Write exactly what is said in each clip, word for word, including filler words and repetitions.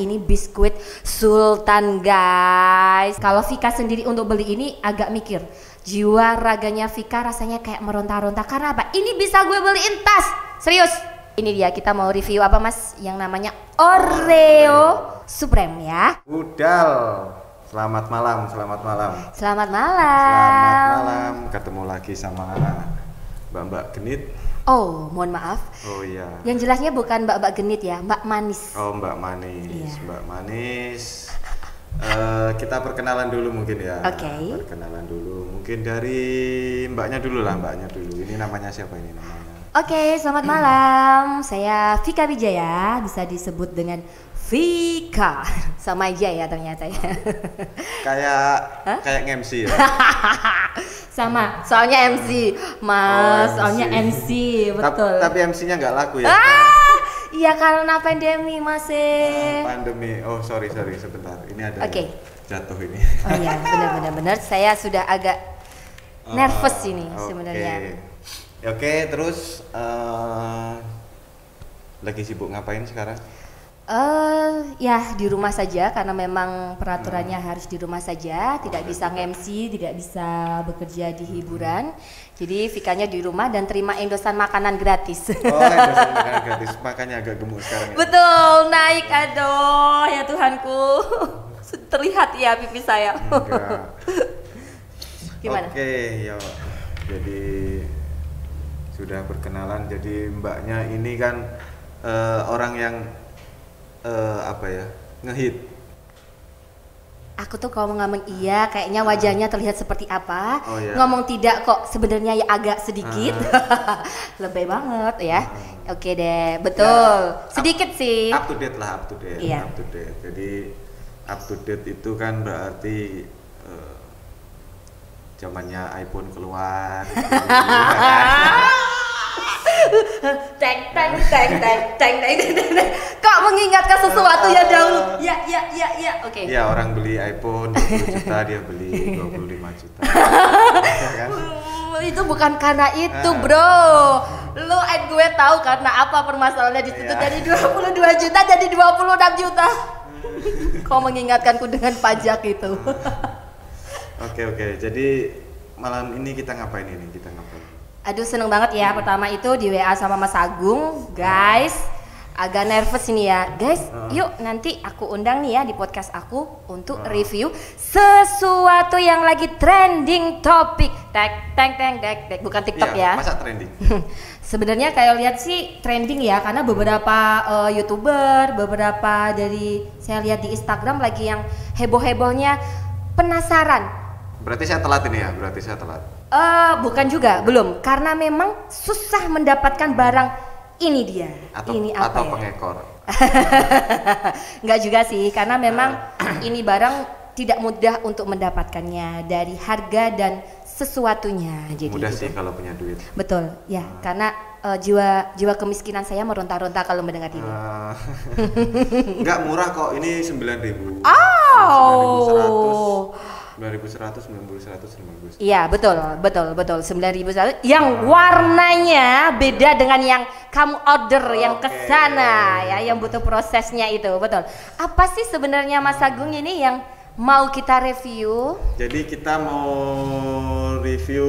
Ini biskuit Sultan guys. Kalau Vika sendiri untuk beli ini agak mikir. Jiwa raganya Vika rasanya kayak meronta-ronta. Karena apa? Ini bisa gue beliin tas. Serius. Ini dia, kita mau review apa mas? Yang namanya Oreo Supreme ya. Udal. Selamat malam, selamat malam. Selamat malam. Selamat malam. Ketemu lagi sama Mbak-mbak Genit. Oh, mohon maaf. Oh iya. Yang jelasnya bukan Mbak-mbak Genit ya, Mbak Manis. Oh, Mbak Manis. Iya. Mbak Manis. Uh, kita perkenalan dulu mungkin ya. Oke. Okay. Perkenalan dulu. Mungkin dari Mbaknya dulu lah, Mbaknya dulu. Ini namanya siapa ini namanya? Oke, okay, selamat malam. Saya Vika Wijaya, bisa disebut dengan Vika. Sama aja ya ternyata ya. Kayak Hah? kayak M C ya. Sama, soalnya M C, Mas. Oh, soalnya M C, betul. Tapi M C-nya nggak laku ya. Ah, iya karena pandemi masih. Pandemi. Oh, sorry sorry sebentar. Ini ada okay. jatuh ini. Oh iya, benar-benar benar. Saya sudah agak nervous oh, ini okay. sebenarnya. Oke, okay, terus uh, lagi sibuk ngapain sekarang? Uh, ya di rumah saja karena memang peraturannya hmm. harus di rumah saja, tidak oh, bisa nge-M C, tidak bisa bekerja di hiburan. Jadi Vikanya di rumah dan terima endosan makanan gratis. Oh, endosan makanan gratis, makanya agak gemuk sekarang ya. Betul, naik aduh ya Tuhanku. Terlihat ya pipi saya. Enggak. Gimana? Oke, okay, ya. Jadi sudah berkenalan, jadi mbaknya ini kan uh, orang yang Uh, apa ya, ngehit. Aku tuh kalau ngomong iya, kayaknya wajahnya terlihat seperti apa. Oh, iya. Ngomong tidak kok sebenarnya ya agak sedikit. Uh. Lebih banget ya. Uh. Oke deh, betul. Ya, sedikit up, sih. Up to date lah, up to date. Iya. Up to date. Jadi up to date itu kan berarti uh, zamannya iPhone keluar. Teng teng teng teng teng teng teng. Kok mengingatkan sesuatu ya dahulu? Ya ya ya ya. Oke. Okay. Ya orang beli iPhone dua puluh juta, dia beli dua puluh lima juta. Ya, kan? Itu bukan karena itu, bro. Lu and gue tahu karena apa permasalahannya di situ. Ya. Dari dua puluh dua juta jadi dua puluh enam juta. Kok mengingatkanku dengan pajak itu. Oke oke. Jadi malam ini kita ngapain ini? Kita ngapain? Aduh seneng banget ya, pertama itu di W A sama Mas Agung, guys. Agak nervous ini ya, guys. Yuk nanti aku undang nih ya di podcast aku untuk review sesuatu yang lagi trending topik. Tek teng teng tek tek, bukan TikTok ya. Masa trending? Sebenarnya kayak lihat sih trending ya, karena beberapa uh, YouTuber, beberapa dari saya lihat di Instagram lagi yang heboh-hebohnya penasaran. Berarti saya telat ini ya, berarti saya telat. Uh, bukan juga, belum. Karena memang susah mendapatkan barang ini dia. Atau, ini apa atau ya? pengekor. Enggak juga sih, karena memang ini barang tidak mudah untuk mendapatkannya dari harga dan sesuatunya. Jadi mudah gitu. Sih kalau punya duit. Betul, ya. Hmm. Karena uh, jiwa jiwa kemiskinan saya meronta-ronta kalau mendengar ini. Uh, enggak murah kok, ini sembilan ribu. Oh. sembilan ribu seratus, sembilan ribu seratus, sembilan ribu seratus. Iya, betul, betul, betul. sembilan ribu seratus yang warnanya beda dengan yang kamu order okay. yang kesana ya, yang butuh prosesnya itu, betul. Apa sih sebenarnya Mas Agung ini yang mau kita review? Jadi kita mau review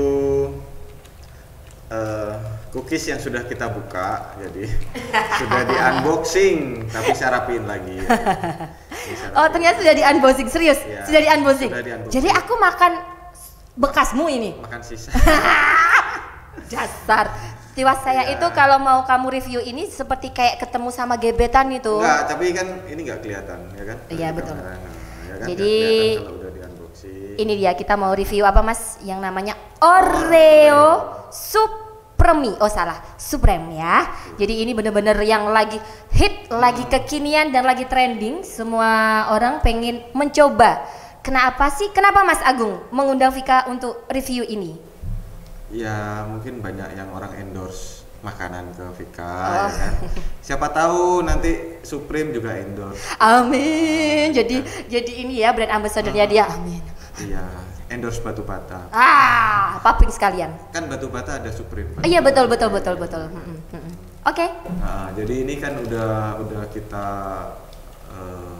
uh, cookies yang sudah kita buka, jadi sudah di unboxing, tapi saya rapiin lagi. Ya. Oh ternyata sudah di unboxing, serius? Ya, sudah di unboxing. Jadi aku makan bekasmu ini. Makan sisa. Dasar. Tiwas saya ya. Itu kalau mau kamu review ini seperti kayak ketemu sama gebetan itu. Enggak, tapi kan ini nggak kelihatan, ya kan? Iya betul. Nah, ya kan? Jadi kalau udah di unboxing. Ini dia, kita mau review apa mas? Yang namanya Oreo Supreme. Oh salah, Supreme ya. Jadi ini bener-bener yang lagi hit, lagi kekinian dan lagi trending. Semua orang pengen mencoba. Kenapa sih? Kenapa Mas Agung mengundang Vika untuk review ini? Ya mungkin banyak yang orang endorse makanan ke Vika, oh. Ya kan? Siapa tahu nanti Supreme juga endorse. Amin. Jadi ya. Jadi ini ya brand ambassador-nya dia. Amin. Iya. Endorse batu bata. Ah, paping sekalian. Kan batu bata ada Supreme. Oh, iya betul betul betul betul. Hmm, hmm, hmm. Oke. Okay. Nah, jadi ini kan udah udah kita uh,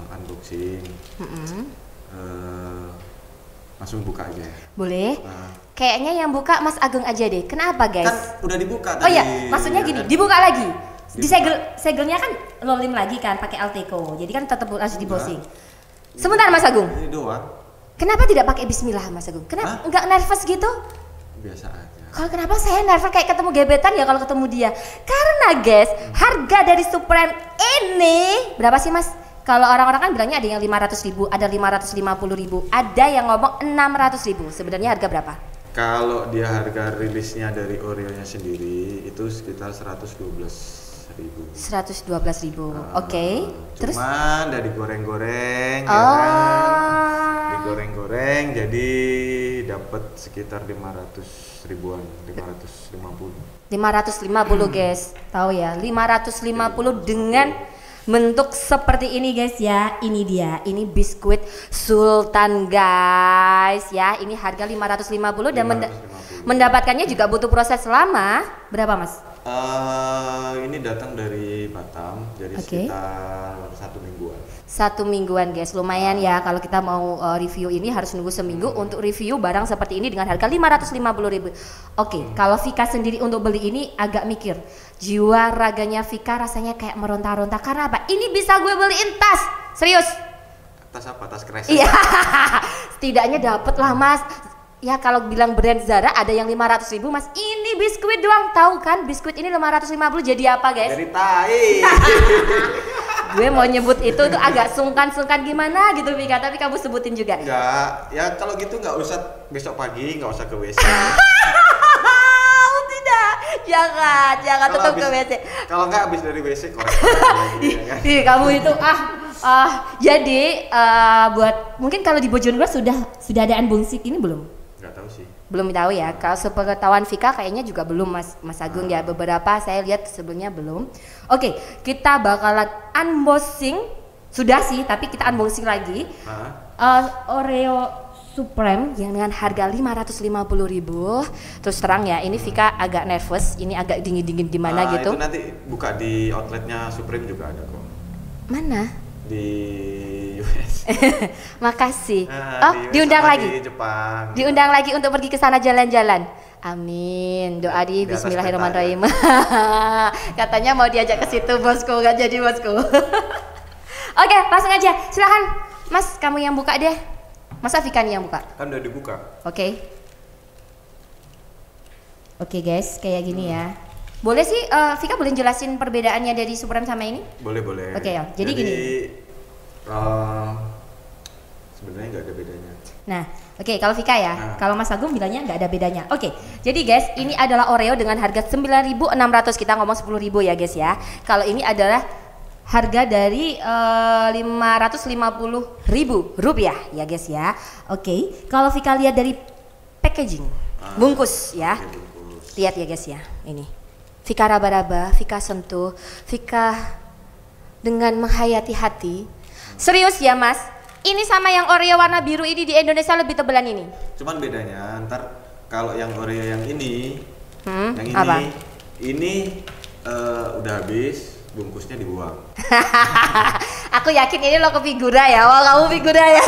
unboxing. Mm-mm. Uh, langsung buka aja. Boleh. Nah. Kayaknya yang buka Mas Agung aja deh. Kenapa guys? Kan udah dibuka Oh tadi. iya, maksudnya ya gini, kan? dibuka lagi. Dibuka. Disegel, segelnya kan lolim lagi kan pakai Alteco. Jadi kan tetap harus dibossing. Sebentar Mas Agung. Ini doang. Kenapa tidak pakai Bismillah Mas Agung? Kenapa Hah? enggak nervous gitu? Biasa aja. Kalau kenapa saya nervous kayak ketemu gebetan ya kalau ketemu dia? Karena guys, harga dari Supreme ini berapa sih Mas? Kalau orang-orang kan bilangnya ada yang lima ratus ribu, ada lima ratus lima puluh ribu, ada yang ngomong enam ratus ribu. Sebenarnya harga berapa? Kalau dia harga rilisnya dari Oreo-nya sendiri itu sekitar seratus dua belas ribu. seratus dua belas ribu. Uh, Oke. Okay. Terus cuman dari goreng-goreng oh. ya kan. Digoreng-goreng jadi dapat sekitar lima ratus ribuan, lima ratus lima puluh. lima ratus lima puluh guys. Tahu ya, lima ratus lima puluh dengan bentuk seperti ini guys ya. Ini dia, ini biskuit Sultan guys ya. Ini harga lima ratus lima puluh dan menda mendapatkannya juga butuh proses lama. Berapa Mas? Uh, ini datang dari Batam, jadi okay. sekitar satu mingguan. Satu mingguan guys, lumayan ya. Kalau kita mau uh, review ini harus nunggu seminggu hmm. untuk review barang seperti ini dengan harga lima ratus lima puluh ribu. Oke, okay, hmm. kalau Vika sendiri untuk beli ini agak mikir. Jiwa raganya Vika rasanya kayak meronta-ronta. Karena apa? Ini bisa gue beliin tas. Serius. Tas apa? Tas kresek? Iya. Setidaknya dapet lah Mas. Ya kalau bilang brand Zara ada yang lima ratus ribu Mas. Ini biskuit doang, tahu kan? Biskuit ini lima ratus lima puluh jadi apa guys? Jadi tai. Gue mau nyebut itu tuh agak sungkan-sungkan gimana gitu Vika, tapi kamu sebutin juga. Enggak, ya kalau gitu nggak usah besok pagi, nggak usah ke W C. Oh, tidak, jangan, jangan Kalau tetap habis- ke W C. Kalau nggak habis dari W C korek lagi, ya kan? Ih, kamu itu ah ah jadi eh, buat mungkin kalau di Bojonegoro sudah sudah ada unboxing ini belum? Nggak tahu sih. Belum tahu ya. Kalau sepengetahuan Vika kayaknya juga belum Mas Mas Agung ya. Beberapa saya lihat sebelumnya belum. Oke, kita bakalan unboxing. Sudah sih, tapi kita unboxing lagi. Hah? Uh, Oreo Supreme yang dengan harga lima ratus lima puluh ribu. Terus terang ya, ini Vika agak nervous, ini agak dingin-dingin gimana Ah, gitu. Itu nanti buka di outletnya Supreme juga ada kok. Mana? Di U S. Makasih. Ah, Oh, di U S diundang sama lagi. Di Jepang. Diundang lagi untuk pergi ke sana jalan-jalan. Amin. Doa di Di atas Bismillahirrahmanirrahim. Katanya mau diajak ke situ bosku, nggak jadi bosku. Oke, langsung aja. Silakan, Mas, kamu yang buka deh. Masa Vika nih yang buka? Kan udah dibuka. Oke. Oke guys, kayak gini ya. Boleh sih, uh, Vika boleh jelasin perbedaannya dari Supreme sama ini? Boleh boleh. Oke, ya. Jadi gini. eh, sebenarnya nggak ada bedanya. Nah, oke kalau Vika ya, Nah. kalau Mas Agung bilangnya nggak ada bedanya. Oke, jadi guys, ini adalah Oreo dengan harga sembilan ribu enam ratus, kita ngomong sepuluh ribu ya guys ya. Kalau ini adalah harga dari uh, lima ratus lima puluh ribu rupiah ya guys ya. Oke, kalau Vika lihat dari packaging, Ah, bungkus ya. oke, bungkus. Lihat ya guys ya, ini. Vika raba-raba, Vika sentuh, Vika dengan menghayati hati. Serius ya Mas, ini sama yang Oreo warna biru ini di Indonesia lebih tebelan ini. Cuman bedanya ntar kalau yang Oreo yang ini, Hmm, yang ini, apa? ini eh, udah habis, bungkusnya dibuang. Aku yakin ini lo ke figura ya, wah kamu figura ya.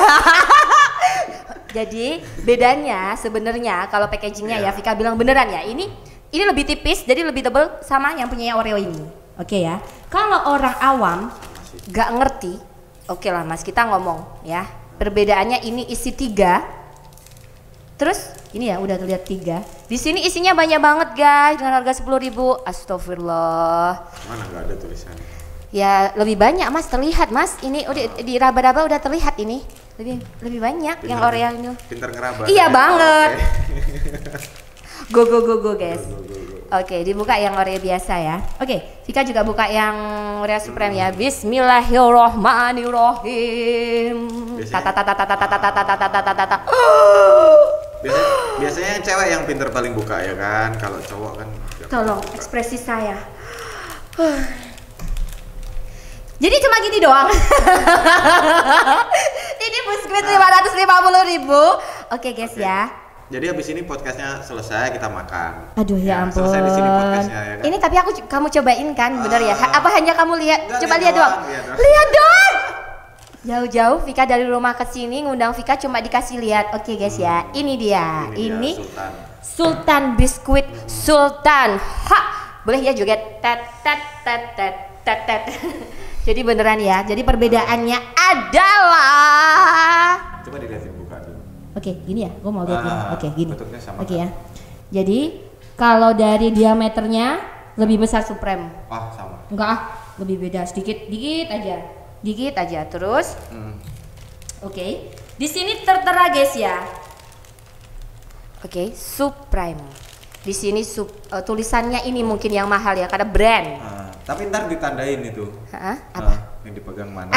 Jadi bedanya sebenarnya kalau packagingnya ya, Iya. Vika bilang beneran ya, ini ini lebih tipis, jadi lebih tebel sama yang punya Oreo ini. Oke ya. Kalau orang awam gak ngerti, oke lah Mas, kita ngomong ya. Perbedaannya ini isi tiga. Terus ini ya udah terlihat tiga. Di sini isinya banyak banget guys dengan harga sepuluh ribu. Astagfirullah. Mana nggak ada tulisannya? Ya lebih banyak Mas, terlihat Mas. Ini udah di raba-raba udah terlihat ini. Lebih lebih banyak yang Oreo ini. Pintar ngeraba. Iya ya? banget. Oke. Go go go go guys. Go, go, go, go. Oke, dibuka yang Oreo biasa ya. Oke, Vika juga buka yang Oreo Supreme ya. Bismillahirrohmanirrohim. Tata tata tata tata tata tata tata tata tata. Biasanya, biasanya yang cewek yang pintar paling buka ya kan. Kalau cowok kan. nggak Tolong pernah buka. ekspresi saya. Jadi cuma gini doang. Ini biskuit lima ratus lima puluh ribu. Oke guys Oke. ya. Jadi habis ini podcastnya selesai kita makan. Aduh ya, ampun. Selesai di sini podcastnya ya kan. Ini tapi aku kamu cobain kan, bener ya? Ah. Apa hanya kamu lihat? Enggak, Coba lihat lihat doang. doang, lihat doang. Lihat doang. Jauh-jauh Vika dari rumah ke sini ngundang Vika cuma dikasih lihat. Oke guys ya, ini dia. Ini, Ini dia, Sultan. Sultan biskuit Sultan. Ha, boleh ya joget tet tet tet tet tet tet. Jadi beneran ya. Jadi perbedaannya adalah. Coba dilihatin buka dulu. Oke, gini ya. Gue mau lihat gini. Ah, Oke, gini. bentuknya sama Oke kan? ya. Jadi kalau dari diameternya lebih besar Supreme. Ah, sama. Enggak ah, lebih beda sedikit, dikit aja. Dikit aja terus. Hmm. Oke, okay. Di sini tertera guys ya. Oke, okay. Supreme. Di sini sub, uh, tulisannya ini mungkin yang mahal ya karena brand. Ah, tapi ntar ditandain itu. Hah? Apa? Ah, yang dipegang mana?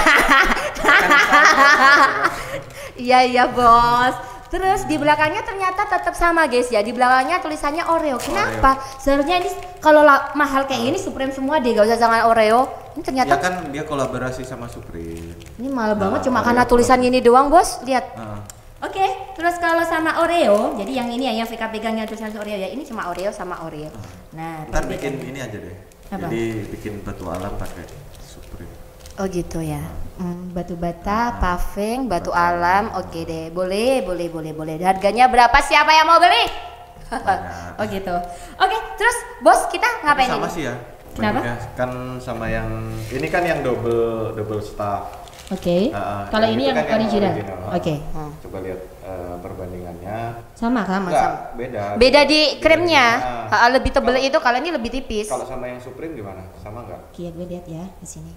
Iya iya bos. Terus di belakangnya ternyata tetap sama guys ya. Di belakangnya tulisannya Oreo. Kenapa? Oreo. Sebenarnya ini kalau mahal kayak ini Supreme semua deh, gak usah jangan Oreo. Ini ternyata ya kan dia kolaborasi sama Supreme. Ini mahal nah, banget cuma Oreo karena tulisan gini doang bos. Lihat. Uh. Oke, okay, terus kalau sama Oreo, jadi yang ini ya yang Vika pegang yang tulisan Oreo ya. Ini cuma Oreo sama Oreo. Uh. Nah, ntar bikin ini aja deh. Apa? Jadi bikin batu alam pakai Supreme. Oh gitu ya. Hmm, batu bata, paving, batu alam. Oke deh. Boleh, boleh, boleh, boleh. Harganya berapa? Siapa yang mau beli? Oh gitu. Oke, terus bos kita ngapain sama ini? Sama sih ya. Kenapa? Kan sama yang ini kan yang double double staff. Oke. Okay. Uh, Kalau ini yang kan original. original. Oke. Okay. Hmm. Coba lihat uh, perbandingannya. Sama sama Enggak, sama. Beda. Beda di kremnya. Nah, lebih tebal itu, kalau ini lebih tipis. Kalau sama yang Supreme gimana? Sama nggak? Oke, gue lihat ya di sini.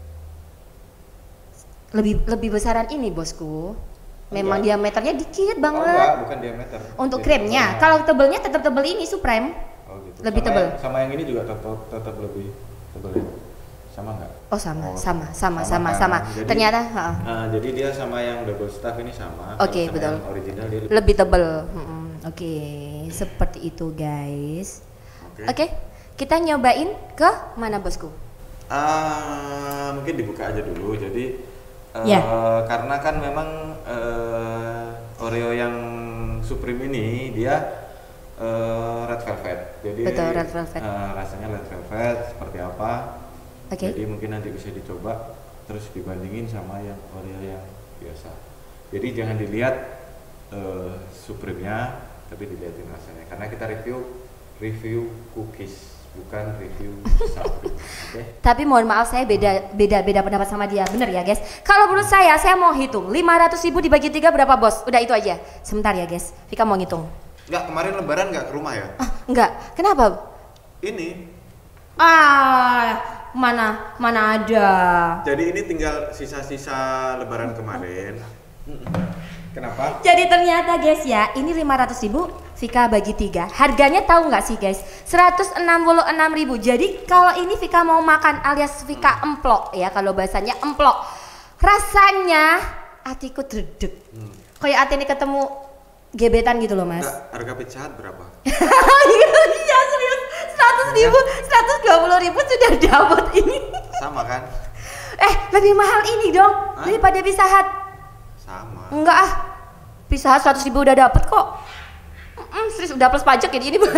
Lebih lebih besaran ini bosku. Memang enggak. Diameternya dikit banget. Oh enggak, bukan diameter. Untuk kremnya. Kalau tebelnya tetap tebel ini Supreme. Oh gitu. Lebih sama tebel. Yang, sama yang ini juga tetap tetap lebih tebel ya. Sama nggak? Oh sama, oh, sama, sama, sama, kan? sama. Jadi, Ternyata. Uh, jadi dia sama yang double staff ini sama. Oke okay, betul. Yang original dia lebih, lebih tebel. Hmm, Oke, okay. Seperti itu guys. Oke, okay. okay. Kita nyobain ke mana bosku? Uh, mungkin dibuka aja dulu. Jadi uh, yeah. Karena kan memang uh, Oreo yang Supreme ini dia uh, red velvet. Jadi betul, red velvet. Uh, rasanya red velvet seperti apa? Okay. Jadi mungkin nanti bisa dicoba terus dibandingin sama yang Oreo yang biasa. Jadi jangan dilihat uh, Supreme-nya, tapi dilihatin rasanya. Karena kita review review cookies, bukan review Supreme. Okay? Tapi mohon maaf saya beda beda beda pendapat sama dia, bener ya guys. Kalau menurut saya, saya mau hitung lima ratus ribu dibagi tiga berapa bos? Udah itu aja. Sebentar ya guys, Vika mau ngitung. Enggak, kemarin lebaran enggak ke rumah ya? Ah, enggak, kenapa? Ini. Ah. Mana mana ada. Jadi ini tinggal sisa-sisa lebaran kemarin. Kenapa? Jadi ternyata guys ya, ini lima ratus ribu Vika bagi tiga. Harganya tahu nggak sih guys? seratus enam puluh enam ribu. Jadi kalau ini Vika mau makan alias Vika emplok ya, kalau bahasanya emplok. Rasanya hatiku dredeg. Hmm. Kayak hati ini ketemu gebetan gitu loh mas. Enggak, harga Pizza Hut berapa? Iya serius, seratus ribu, seratus dua puluh ribu sudah dapat ini. Sama kan? Eh lebih mahal ini dong. Hah? Daripada Pizza Hut. Sama. Enggak ah, Pizza Hut seratus ribu udah dapet kok. Mm, serius udah plus pajak jadi ini. Oke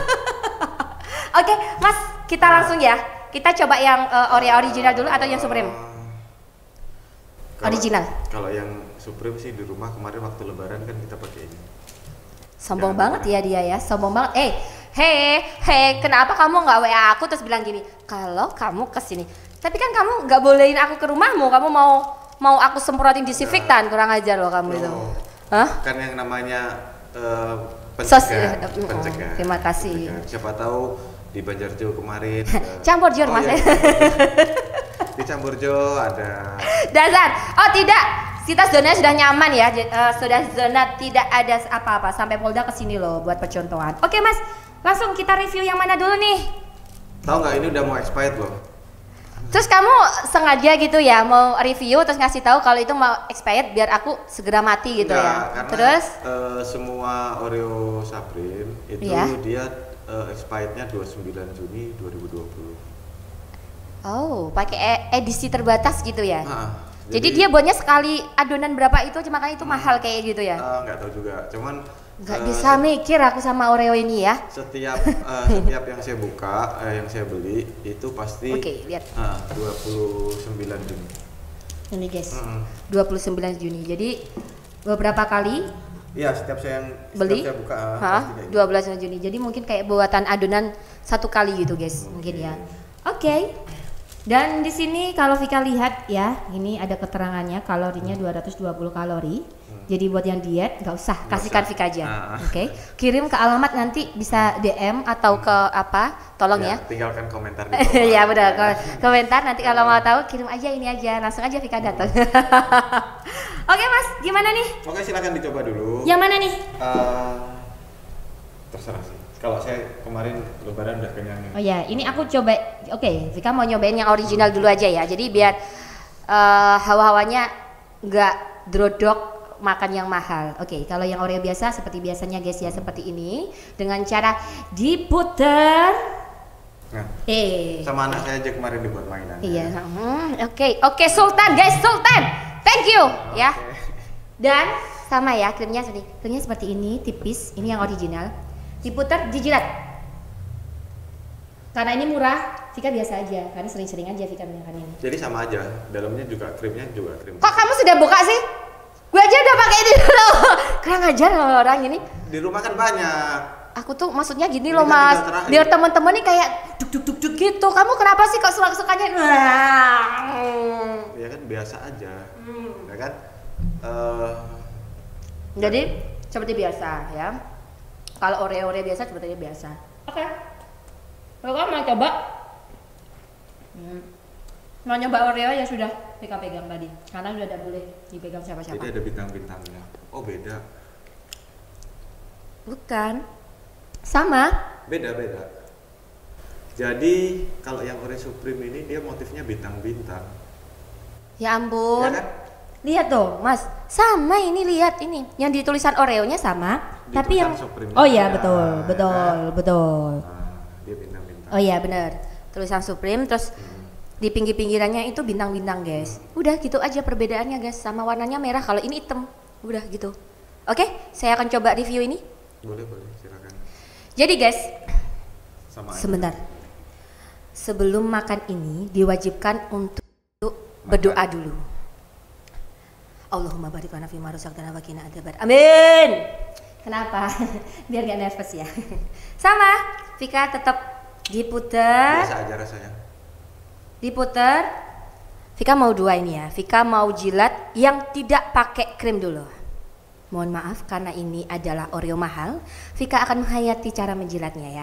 mas, kita nah. langsung ya. Kita coba yang uh, Oreo original dulu atau yang Supreme? Kalau, original. Kalau yang Supreme sih di rumah kemarin waktu lebaran kan kita pakai ini. Sombong Jangan banget ya dia ya, sombong banget. Eh, hei, hei, kenapa kamu nggak W A aku terus bilang gini? Kalau kamu kesini, tapi kan kamu nggak bolehin aku ke rumahmu. Kamu mau mau aku semprotin disinfektan, kurang ajar loh kamu oh, itu. Hah? Kan yang namanya uh, Sos, pencegah, uh, pencegah. Oh, terima kasih. Pencegah. Siapa tahu di Banjarjo kemarin. uh, Campur jor oh, mas. Ya. Di Campurjo ada. Dasar. Oh tidak. Kita zonanya sudah nyaman ya, uh, sudah zona tidak ada apa-apa sampai Polda kesini loh buat percontohan. Oke mas, langsung kita review yang mana dulu nih? Tahu nggak ini udah mau expired loh. Terus kamu sengaja gitu ya mau review terus ngasih tahu kalau itu mau expired biar aku segera mati gitu Enggak, ya? Karena, terus? Uh, semua Oreo Supreme itu ya? dia uh, expirednya dua puluh sembilan Juni dua ribu dua puluh. Oh, pakai edisi terbatas gitu ya? Nah, Jadi, Jadi dia buatnya sekali adonan berapa itu, makanya itu hmm, mahal kayak gitu ya? Uh, nggak tahu juga, cuman nggak uh, bisa mikir aku sama Oreo ini ya. Setiap uh, setiap yang saya buka, uh, yang saya beli itu pasti okay, lihat. Uh, dua puluh sembilan Juni. Ini guys, Mm-mm. dua puluh sembilan Juni. Jadi beberapa kali Iya, setiap saya yang beli, setiap saya buka ah, Hah? pasti kayak gitu. dua belas Juni. Jadi mungkin kayak buatan adonan satu kali gitu guys, mungkin ya. Oke. Dan di sini kalau Vika lihat ya, ini ada keterangannya kalorinya dua ratus dua puluh kalori. Jadi buat yang diet nggak usah, Nggak kasihkan usah. Vika aja. Ah. Oke. Kirim ke alamat nanti bisa D M atau ke apa? Tolong ya. Tinggalkan komentar di bawah. Ya benar, ko- komentar nanti kalau mau tahu kirim aja ini aja, langsung aja Vika datang. Oke Mas, gimana nih? Oke, silakan dicoba dulu. Yang mana nih? Eh, terserah sih. Kalau saya kemarin lebaran udah kenyang. Oh ya, ini aku coba. Oke, Vika mau nyobain yang original dulu aja ya. Jadi biar eh, hawa-hawanya nggak drodok makan yang mahal. Oke, kalau yang Oreo biasa seperti biasanya guys ya, seperti ini dengan cara diputer. Nah, Eh, sama anak saya aja kemarin dibuat mainan. iya. hmm, Oke, oke Sultan guys, Sultan. Thank you ya. Oke. Dan sama ya krimnya seperti krimnya seperti ini, tipis. Ini yang original. Diputer, dijilat. Karena ini murah, Vika biasa aja. Karena sering-sering aja Vika makan ini. Jadi sama aja, dalamnya juga krimnya juga krim. Kok kamu sudah buka sih? Gue aja udah pakai ini dulu. Kurang ajar loh orang ini. Di rumah kan banyak. Aku tuh maksudnya gini Ini loh kan Mas. tinggal terakhir. Biar temen-temen nih kayak duk duk duk duk gitu. Kamu kenapa sih kok suka-sukanya? Ya kan biasa aja. Ya kan? Eh, Jadi seperti biasa ya. Kalau Oreo-Oreo biasa seperti biasa. Oke. Kalau kamu mau coba, hmm. mau nyoba Oreo ya sudah Vika pegang tadi. Karena udah tidak boleh dipegang siapa-siapa. jadi ada bintang-bintangnya. Oh beda, Bukan. Sama. beda-beda. Jadi kalau yang Oreo Supreme ini dia motifnya bintang-bintang. Ya ampun. Ya kan? Lihat tuh, Mas. Sama ini lihat ini. Yang ditulisan Oreo-nya sama, Di tapi yang tulisan Supreme-nya Oh iya ada, betul, ya betul, kan? betul. Nah, dia bintang-bintang. Oh iya benar. Tulisan Supreme terus di pinggir-pinggirannya itu bintang-bintang, guys. Udah gitu aja perbedaannya, guys. Sama warnanya merah, kalau ini hitam. Udah gitu. Oke, saya akan coba review ini. Boleh, boleh, silakan. Jadi, guys, Sama aja. sebentar. Sebelum makan ini diwajibkan untuk berdoa dulu. Allahumma barik lana fima razaqtana wa qina adzabar. Amin. Kenapa? Biar gak nervous ya. Sama, Vika tetap diputer. Biasa aja rasanya. Diputer. Vika mau dua ini ya. Vika mau jilat yang tidak pakai krim dulu. Mohon maaf karena ini adalah Oreo mahal. Vika akan menghayati cara menjilatnya ya.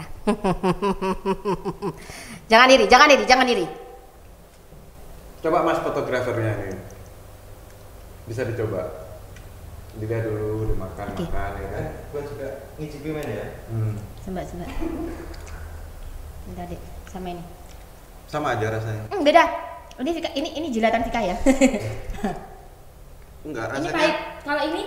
Jangan iri, jangan iri, jangan iri. Coba Mas fotografernya nih. Bisa dicoba. Dilihat dulu, dimakan, Oke. makan ya kan. Gua juga ngicipi main ya. Hmm. Coba, coba. Bentar deh, sama ini. Sama aja rasanya. Hmm, beda. Ini Vika, ini ini jilatan Vika ya. Enggak, Ini rasanya. pahit. Kalau ini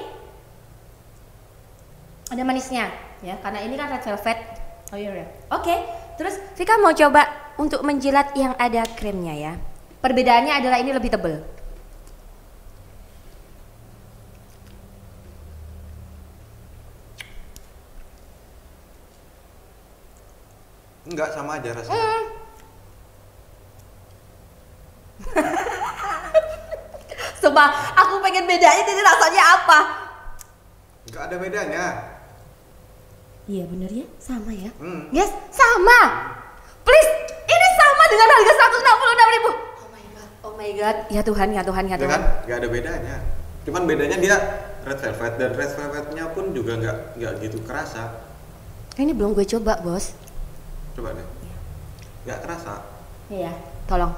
ada manisnya ya, karena ini kan red velvet. Oh iya ya. Oke, terus Vika mau coba untuk menjilat yang ada krimnya ya. Perbedaannya adalah ini lebih tebal. Enggak, sama aja rasanya. Hmm. Sumpah, aku pengen bedain ini rasanya apa. Enggak ada bedanya. Iya bener ya, sama ya. Hmm. Yes, sama. Please, ini sama dengan harga seratus enam puluh enam ribu. Oh my god, oh my god. Ya Tuhan, ya Tuhan, ya Ya Tuhan. kan? Enggak ada bedanya. Cuman bedanya dia red velvet dan red velvetnya pun juga enggak enggak gitu kerasa. Ini belum gue coba, Bos. Coba deh. Enggak kerasa. Iya, tolong.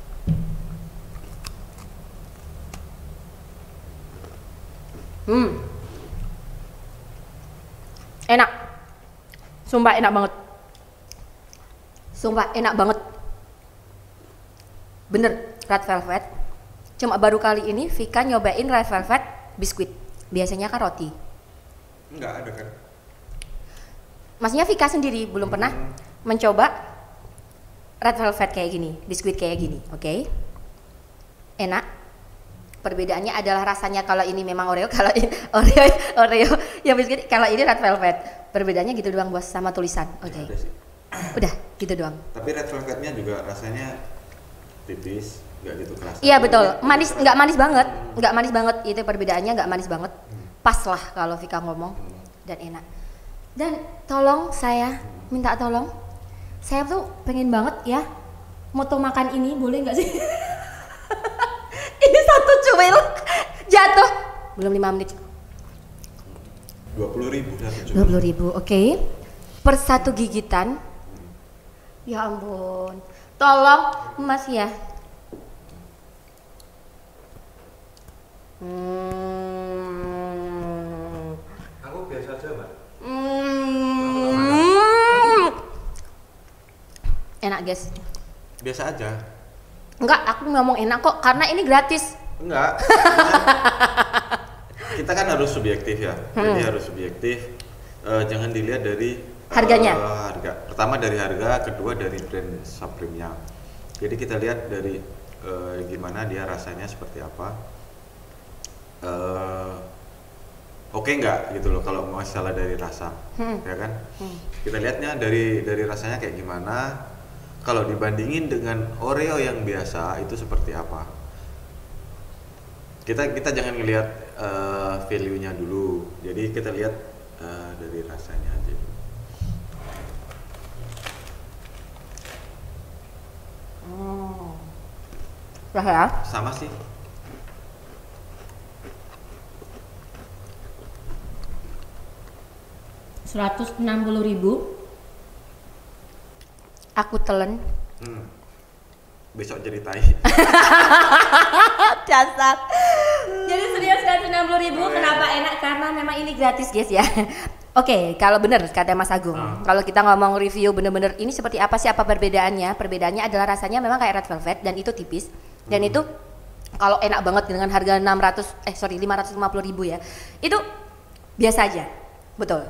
Hmm. Enak. Sumpah enak banget. Sumpah enak banget. Bener, red velvet. Cuma baru kali ini Vika nyobain red velvet biskuit. Biasanya kan roti. Enggak ada kan? Maksudnya Vika sendiri belum pernah Hmm. mencoba red velvet kayak gini, biskuit kayak gini, oke? Enak. Perbedaannya adalah rasanya kalau ini memang Oreo, kalau ini Oreo, Oreo yang biskuit, kalau ini red velvet. Perbedaannya gitu doang Bos, sama tulisan, oke? Ada sih. Udah, gitu doang. Tapi red velvetnya juga rasanya tipis. nggak gitu keras. Iya betul, manis nggak manis banget, nggak manis banget itu perbedaannya nggak manis banget, pas lah kalau Vika ngomong dan enak. Dan tolong saya minta tolong, saya tuh pengen banget ya moto makan ini, boleh nggak sih? Ini satu cuil jatuh belum lima menit. Dua puluh ribu satu Dua puluh ribu, oke. Per satu gigitan. Ya ampun, tolong Mas ya. Hmm. Aku biasa aja, Mbak. Hmm. Enak guys. Biasa aja. Enggak, aku ngomong enak kok karena ini gratis. Enggak. Kita kan harus subjektif ya. Hmm. Jadi harus subjektif. Eh, jangan dilihat dari Harganya. eh, harga. Pertama dari harga, kedua dari brand Supreme-nya. Jadi kita lihat dari eh, gimana dia rasanya seperti apa. Eh, Oke nggak gitu loh kalau masalah dari rasa, Hmm. ya kan? Hmm. Kita lihatnya dari dari rasanya kayak gimana. Kalau dibandingin dengan Oreo yang biasa itu seperti apa? Kita kita jangan ngelihat uh, value-nya dulu. Jadi kita lihat uh, dari rasanya aja. Hmm. Lah ya. Sama sih. seratus enam puluh ribu. Aku telan. Hmm. Besok jadi tai. Dasar. Jadi serius seratus enam puluh ribu. Kenapa enak? Karena memang ini gratis guys ya. Oke, kalau benar kata Mas Agung, Hmm. kalau kita ngomong review bener-bener ini seperti apa sih, apa perbedaannya? Perbedaannya adalah rasanya memang kayak red velvet dan itu tipis. Dan itu kalau enak banget dengan harga enam ratus eh sorry lima ratus lima puluh ribu ya. Itu biasa aja. Betul.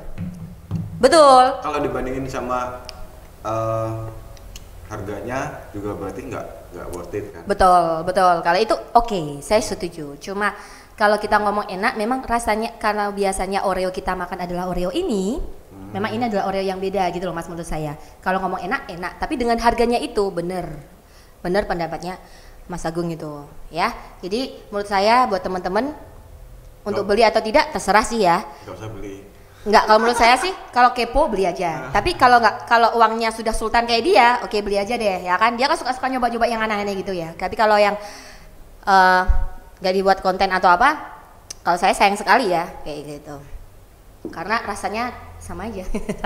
Betul. Kalau dibandingin sama uh, harganya juga berarti nggak nggak worth it kan? Betul, betul. Kalau itu oke, saya setuju. Cuma kalau kita ngomong enak, memang rasanya karena biasanya Oreo kita makan adalah Oreo ini, hmm. memang ini adalah Oreo yang beda gitu loh Mas menurut saya. Kalau ngomong enak, enak. Tapi dengan harganya itu bener, bener pendapatnya Mas Agung itu, ya. Jadi menurut saya buat teman-teman untuk beli atau tidak terserah sih ya. Nggak usah beli. Enggak, kalau menurut saya sih kalau kepo beli aja. Tapi kalau nggak, kalau uangnya sudah sultan kayak dia, oke beli aja deh, ya kan? Dia kan suka-suka nyoba-nyoba yang aneh-aneh gitu ya. Tapi kalau yang uh, nggak dibuat konten atau apa, kalau saya sayang sekali ya kayak gitu. Karena rasanya sama aja.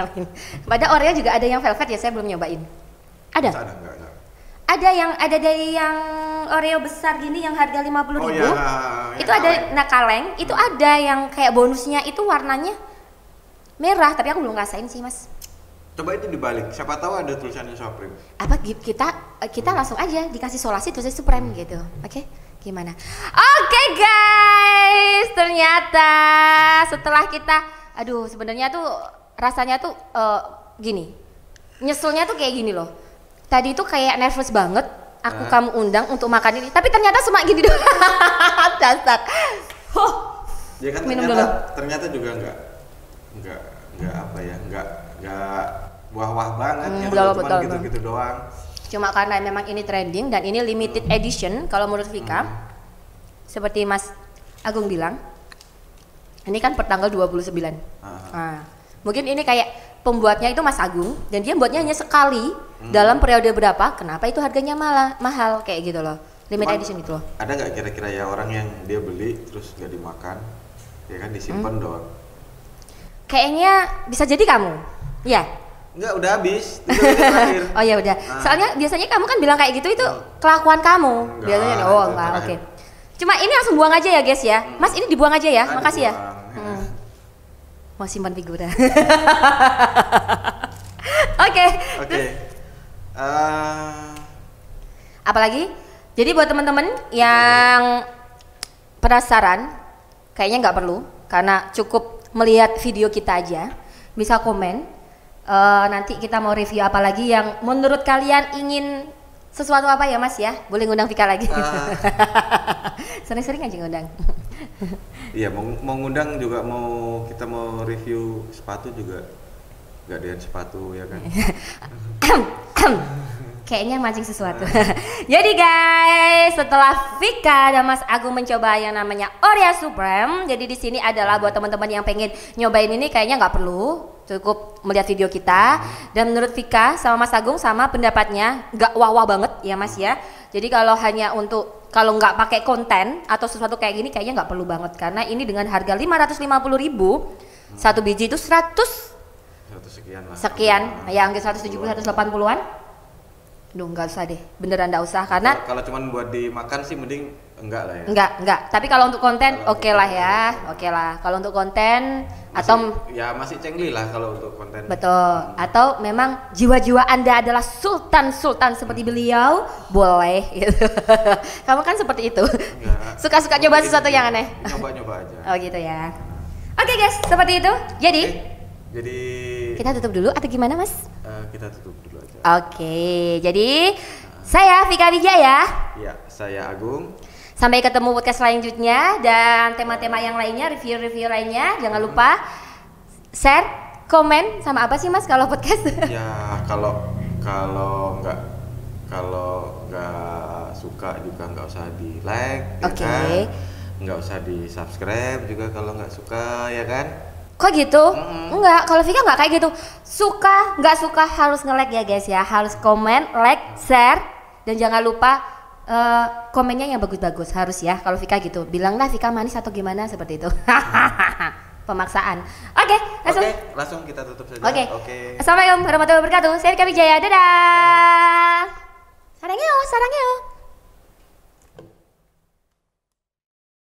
Pada Oreo juga ada yang velvet ya, saya belum nyobain. Ada? Masa ada nggak? Nggak. Ada yang ada dari yang Oreo besar gini yang harga lima puluh Oh ribu. ya, Itu ada nah kaleng, itu ada yang kayak bonusnya itu warnanya merah, tapi aku belum ngerasain sih Mas. Coba itu dibalik, siapa tahu ada tulisannya Supreme. Apa gi- kita kita langsung aja dikasih solasi terus Supreme gitu. Oke, gimana? Oke guys, ternyata setelah kita, aduh sebenarnya tuh rasanya tuh eh, gini, nyeselnya tuh kayak gini loh. Tadi tuh kayak nervous banget, aku Hah? kamu undang untuk makan ini, tapi ternyata cuma gini doang. Dasar. Huh. Ya kan Minum ternyata, dulu. ternyata juga enggak enggak enggak apa ya, enggak enggak wah-wah banget Hmm, ya, betul, cuma betul, gitu-gitu doang. Cuma karena memang ini trending dan ini limited edition kalau menurut Vika. Seperti Mas Agung bilang, ini kan per tanggal dua puluh sembilan. Ah. Nah, mungkin ini kayak pembuatnya itu Mas Agung dan dia buatnya hanya sekali dalam periode berapa, kenapa itu harganya malah mahal kayak gitu loh. Limited Cuman, edition gitu loh. Ada nggak kira-kira ya orang yang dia beli terus nggak dimakan, ya kan disimpan doang? Kayaknya bisa jadi kamu. Ya. Enggak, udah habis. Itu yang terakhir. Oh ya udah. Ah. Soalnya biasanya kamu kan bilang kayak gitu itu kelakuan kamu. Enggak, Biasanya oh itu enggak, oke. terakhir. Cuma ini langsung buang aja ya guys ya. Mas ini dibuang aja ya. Ah, Makasih ya. dibuang. Hmm. Mau simpan figura. Oke. Oke. Eh, Apalagi? Jadi buat teman-teman yang penasaran, kayaknya nggak perlu karena cukup melihat video kita aja. Bisa komen. Eh, nanti kita mau review apa lagi yang menurut kalian ingin sesuatu apa ya Mas ya? Boleh ngundang Vika lagi. Ah. Sering-sering aja ngundang. Iya, mau mau ngundang juga, mau kita mau review sepatu juga gadean sepatu ya kan. kayaknya mancing sesuatu. Jadi guys, setelah Vika dan Mas Agung mencoba yang namanya Oreo Supreme, jadi di sini adalah buat teman-teman yang pengen nyobain ini kayaknya nggak perlu, cukup melihat video kita. Dan menurut Vika sama Mas Agung sama pendapatnya, nggak wah-wah banget ya Mas ya. Jadi kalau hanya untuk kalau nggak pakai konten atau sesuatu kayak gini kayaknya nggak perlu banget, karena ini dengan harga lima ratus lima puluh ribu satu biji itu seratus sekian lah. Sekian, ya anggap seratus tujuh puluh seratus delapan puluhan. Duh nggak usah deh, beneran nggak usah karena kalau cuman buat dimakan sih mending enggak lah ya. enggak enggak. Tapi kalau untuk konten oke okay lah ya, oke okay lah. Kalau untuk konten masih, atau ya masih cengli lah kalau untuk konten. betul. Atau memang jiwa-jiwa Anda adalah sultan-sultan seperti beliau, boleh. Gitu. Kamu kan seperti itu. Suka-suka coba sesuatu yang aneh. Coba-coba aja. Oh gitu ya. Oke okay guys, seperti itu. Jadi okay. Jadi kita tutup dulu atau gimana Mas? Uh, kita tutup dulu aja. Oke, okay, jadi uh, saya Vika Wijaya. Ya, saya Agung. Sampai ketemu podcast selanjutnya dan tema-tema yang lainnya, review-review lainnya. Jangan lupa share, komen sama apa sih Mas kalau podcast? Ya kalau kalau nggak kalau nggak suka juga nggak usah di like, Oke. Okay. Ya kan? Nggak usah di subscribe juga kalau nggak suka ya kan? Kok gitu? Mm-hmm. Enggak, kalau Vika nggak kayak gitu. Suka, nggak suka harus nge-like ya guys ya. Harus komen, like, share, dan jangan lupa uh, komennya yang bagus-bagus harus ya. Kalau Vika gitu, bilanglah Vika manis atau gimana seperti itu. Pemaksaan. Oke, okay, langsung. Oke, okay, langsung kita tutup saja. Oke. Okay. Okay. Assalamualaikum warahmatullahi wabarakatuh. Saya Vika Wijaya. Dadah. Sarangyo, sarangyo.